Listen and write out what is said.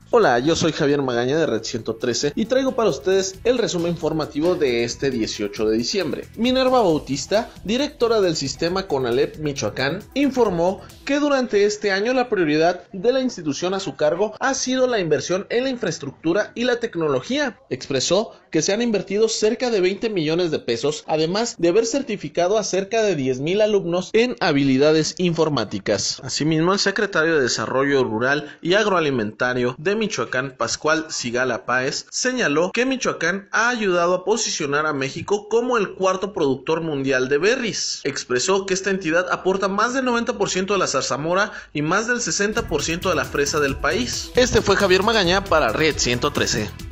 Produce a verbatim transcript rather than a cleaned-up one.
Hola, yo soy Javier Magaña de Red ciento trece y traigo para ustedes el resumen informativo de este dieciocho de diciembre. Minerva Bautista, directora del sistema CONALEP Michoacán, informó que durante este año la prioridad de la institución a su cargo ha sido la inversión en la infraestructura y la tecnología. Expresó que se han invertido cerca de veinte millones de pesos, además de haber certificado a cerca de diez mil alumnos en habilidades informáticas. Asimismo, el secretario de Desarrollo Rural y Agroalimentario de Michoacán, Pascual Sigala Páez, señaló que Michoacán ha ayudado a posicionar a México como el cuarto productor mundial de berries. Expresó que esta entidad aporta más del noventa por ciento de la zarzamora y más del sesenta por ciento de la fresa del país. Este fue Javier Magaña para Red ciento trece.